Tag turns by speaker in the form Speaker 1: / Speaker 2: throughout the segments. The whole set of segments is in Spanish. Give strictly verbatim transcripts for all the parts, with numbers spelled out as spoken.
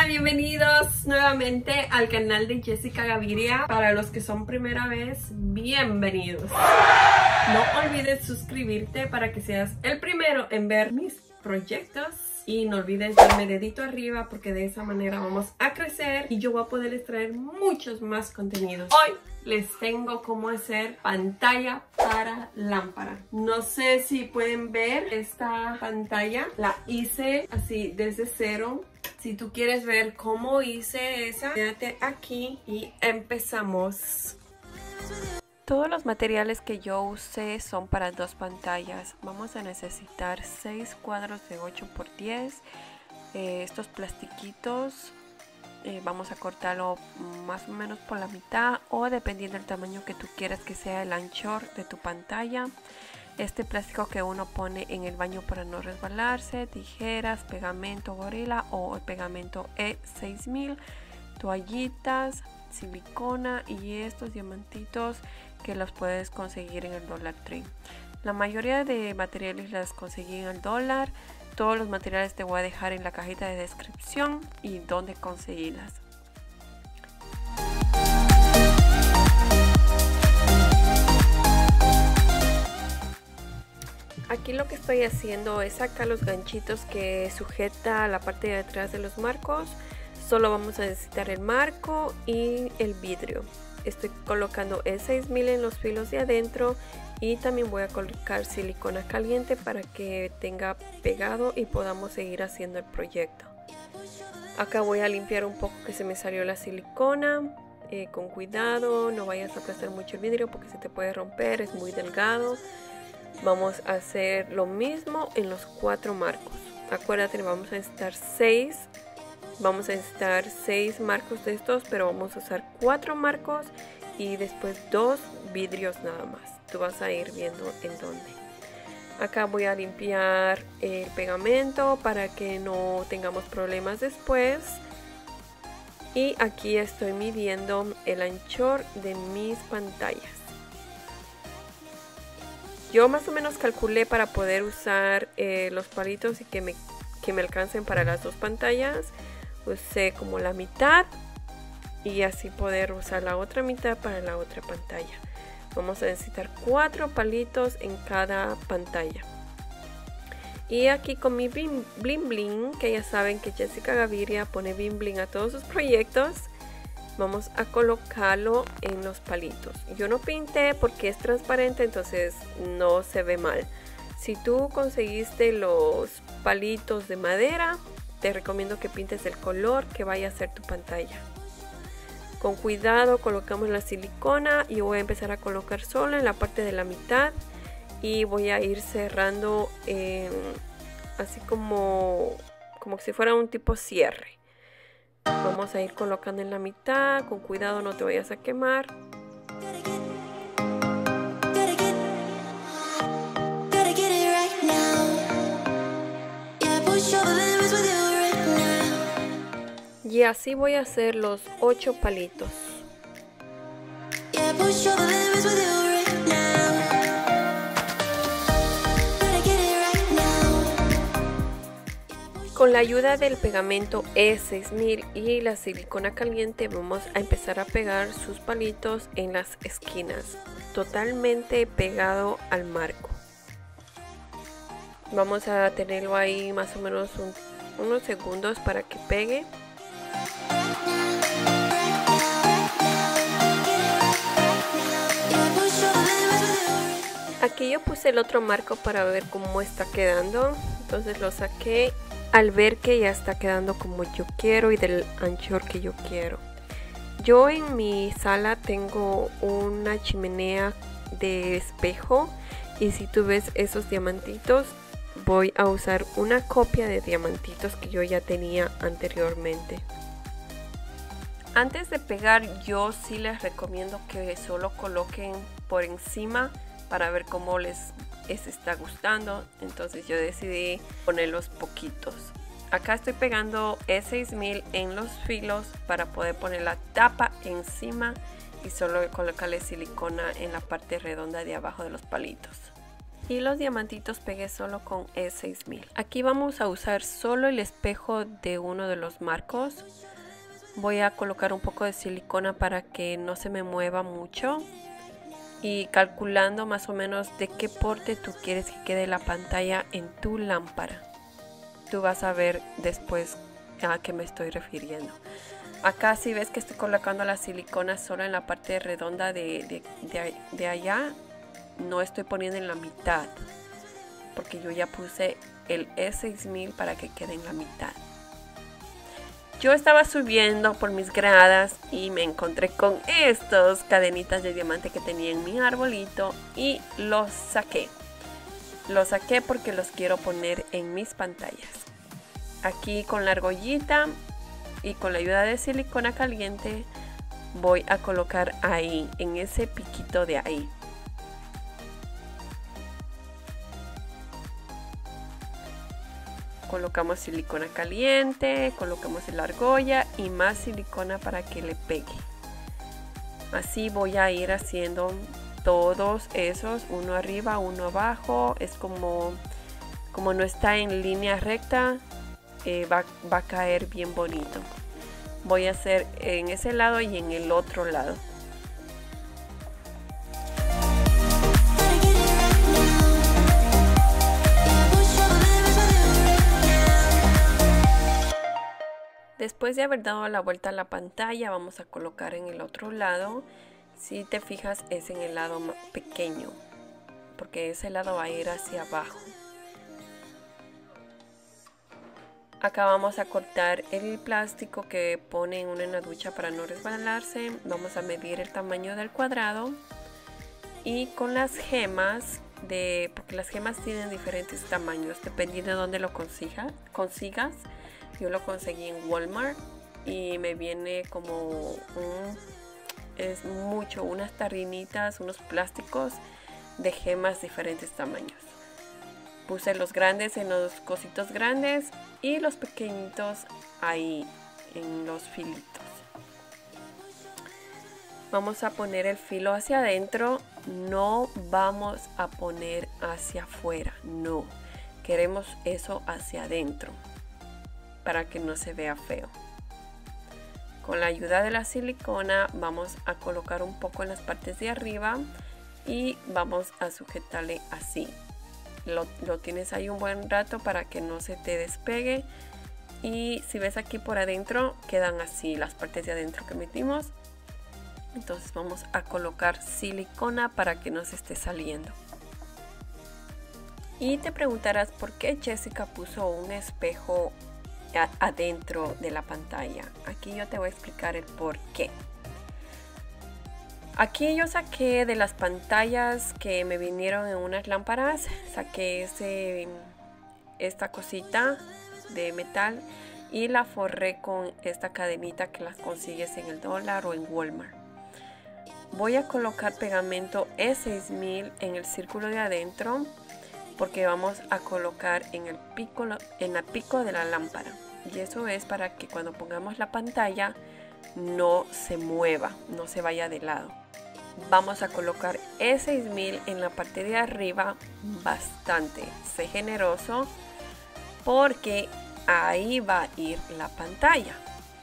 Speaker 1: bienvenidos nuevamente al canal de Jessica Gaviria. Para los que son primera vez, bienvenidos. No olvides suscribirte para que seas el primero en ver mis proyectos. Y no olvides darme dedito arriba porque de esa manera vamos a crecer y yo voy a poder traer muchos más contenidos. Hoy les tengo cómo hacer pantalla para lámpara. No sé si pueden ver esta pantalla. La hice así desde cero. Si tú quieres ver cómo hice esa, quédate aquí y empezamos. Todos los materiales que yo usé son para dos pantallas. Vamos a necesitar seis cuadros de ocho por diez. Eh, estos plastiquitos eh, vamos a cortarlo más o menos por la mitad o dependiendo del tamaño que tú quieras que sea el anchor de tu pantalla. Este plástico que uno pone en el baño para no resbalarse, tijeras, pegamento Gorilla o el pegamento E seis mil, toallitas, silicona y estos diamantitos que los puedes conseguir en el Dollar Tree. La mayoría de materiales las conseguí en el dólar. Todos los materiales te voy a dejar en la cajita de descripción y dónde conseguirlas. Aquí lo que estoy haciendo es sacar los ganchitos que sujeta la parte de atrás de los marcos. Solo vamos a necesitar el marco y el vidrio. Estoy colocando E seis mil en los filos de adentro y también voy a colocar silicona caliente para que tenga pegado y podamos seguir haciendo el proyecto. Acá voy a limpiar un poco que se me salió la silicona. Eh, con cuidado, no vayas a aplastar mucho el vidrio porque se te puede romper, es muy delgado. Vamos a hacer lo mismo en los cuatro marcos. Acuérdate, vamos a necesitar seis. Vamos a necesitar seis marcos de estos, pero vamos a usar cuatro marcos y después dos vidrios nada más. Tú vas a ir viendo en dónde. Acá voy a limpiar el pegamento para que no tengamos problemas después. Y aquí estoy midiendo el anchor de mis pantallas. Yo más o menos calculé para poder usar eh, los palitos y que me, que me alcancen para las dos pantallas. Usé como la mitad y así poder usar la otra mitad para la otra pantalla. Vamos a necesitar cuatro palitos en cada pantalla. Y aquí con mi bling bling, que ya saben que Jessica Gaviria pone bling bling a todos sus proyectos, vamos a colocarlo en los palitos. Yo no pinté porque es transparente, entonces no se ve mal. Si tú conseguiste los palitos de madera, te recomiendo que pintes el color que vaya a ser tu pantalla. Con cuidado colocamos la silicona y voy a empezar a colocar solo en la parte de la mitad y voy a ir cerrando eh, así como, como si fuera un tipo cierre. Vamos a ir colocando en la mitad, con cuidado no te vayas a quemar. Y así voy a hacer los ocho palitos. Con la ayuda del pegamento E seis mil y la silicona caliente vamos a empezar a pegar sus palitos en las esquinas, totalmente pegado al marco. Vamos a tenerlo ahí más o menos un, unos segundos para que pegue. Aquí yo puse el otro marco para ver cómo está quedando, entonces lo saqué al ver que ya está quedando como yo quiero y del anchor que yo quiero. Yo en mi sala tengo una chimenea de espejo y si tú ves esos diamantitos, voy a usar una copia de diamantitos que yo ya tenía anteriormente. Antes de pegar, yo sí les recomiendo que solo coloquen por encima para ver cómo les, les está gustando. Entonces yo decidí ponerlos poquitos. Acá estoy pegando E seis mil en los filos para poder poner la tapa encima y solo colocarle silicona en la parte redonda de abajo de los palitos. Y los diamantitos pegué solo con E seis mil. Aquí vamos a usar solo el espejo de uno de los marcos. Voy a colocar un poco de silicona para que no se me mueva mucho. Y calculando más o menos de qué porte tú quieres que quede la pantalla en tu lámpara. Tú vas a ver después a qué me estoy refiriendo. Acá si ves que estoy colocando la silicona solo en la parte redonda de, de, de, de allá, no estoy poniendo en la mitad, porque yo ya puse el E seis mil para que quede en la mitad. Yo estaba subiendo por mis gradas y me encontré con estos cadenitas de diamante que tenía en mi arbolito y los saqué. Los saqué porque los quiero poner en mis pantallas. Aquí con la argollita y con la ayuda de silicona caliente voy a colocar ahí, en ese piquito de ahí. Colocamos silicona caliente, colocamos la argolla y más silicona para que le pegue. Así voy a ir haciendo todos esos, uno arriba, uno abajo. Es como, como no está en línea recta, eh, va, va a caer bien bonito. Voy a hacer en ese lado y en el otro lado. Después de haber dado la vuelta a la pantalla, vamos a colocar en el otro lado. Si te fijas, es en el lado pequeño, porque ese lado va a ir hacia abajo. Acá vamos a cortar el plástico que pone uno en la ducha para no resbalarse. Vamos a medir el tamaño del cuadrado. Y con las gemas, de, porque las gemas tienen diferentes tamaños, dependiendo de dónde lo consiga, consigas. Yo lo conseguí en Walmart y me viene como un, es mucho, unas tarrinitas, unos plásticos de gemas diferentes tamaños. Puse los grandes en los cositos grandes y los pequeñitos ahí en los filitos. Vamos a poner el filo hacia adentro, no vamos a poner hacia afuera, no. Queremos eso hacia adentro, para que no se vea feo. Con la ayuda de la silicona vamos a colocar un poco en las partes de arriba y vamos a sujetarle así. Lo, lo tienes ahí un buen rato para que no se te despegue. Y si ves aquí por adentro, quedan así las partes de adentro que metimos. Entonces vamos a colocar silicona para que no se esté saliendo. Y te preguntarás por qué Jessica puso un espejo adentro de la pantalla. Aquí yo te voy a explicar el por qué. Aquí yo saqué de las pantallas que me vinieron en unas lámparas, saqué ese, esta cosita de metal y la forré con esta cadenita que las consigues en el dólar o en Walmart. Voy a colocar pegamento E seis mil en el círculo de adentro, porque vamos a colocar en el pico, en el pico de la lámpara, y eso es para que cuando pongamos la pantalla no se mueva, no se vaya de lado. Vamos a colocar E seis mil en la parte de arriba bastante, sé generoso, porque ahí va a ir la pantalla.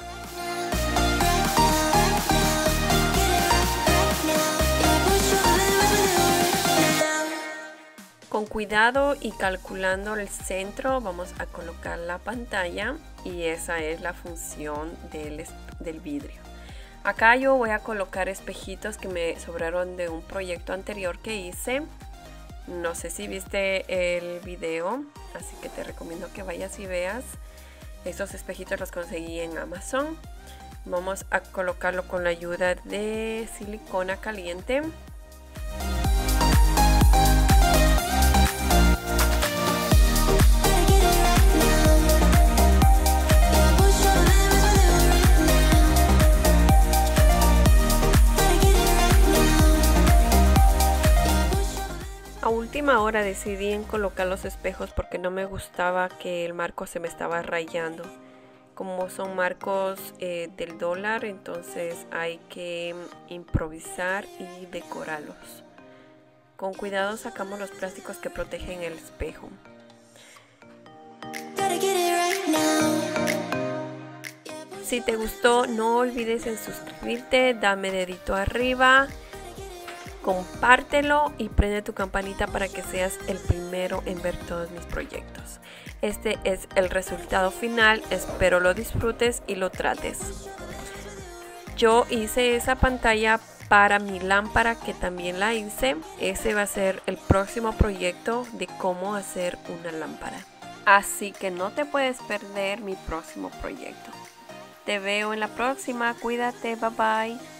Speaker 1: Con cuidado y calculando el centro vamos a colocar la pantalla, y esa es la función del, del vidrio. Acá yo voy a colocar espejitos que me sobraron de un proyecto anterior que hice. No sé si viste el video, así que te recomiendo que vayas y veas. Estos espejitos los conseguí en Amazon. Vamos a colocarlo con la ayuda de silicona caliente. A última hora decidí en colocar los espejos porque no me gustaba que el marco se me estaba rayando. Como son marcos eh, del dólar, entonces hay que improvisar y decorarlos. Con cuidado sacamos los plásticos que protegen el espejo. Si te gustó, no olvides en suscribirte, dame dedito arriba, compártelo y prende tu campanita para que seas el primero en ver todos mis proyectos. Este es el resultado final, espero lo disfrutes y lo trates. Yo hice esa pantalla para mi lámpara, que también la hice. Ese va a ser el próximo proyecto de cómo hacer una lámpara. Así que no te puedes perder mi próximo proyecto. Te veo en la próxima, cuídate, bye bye.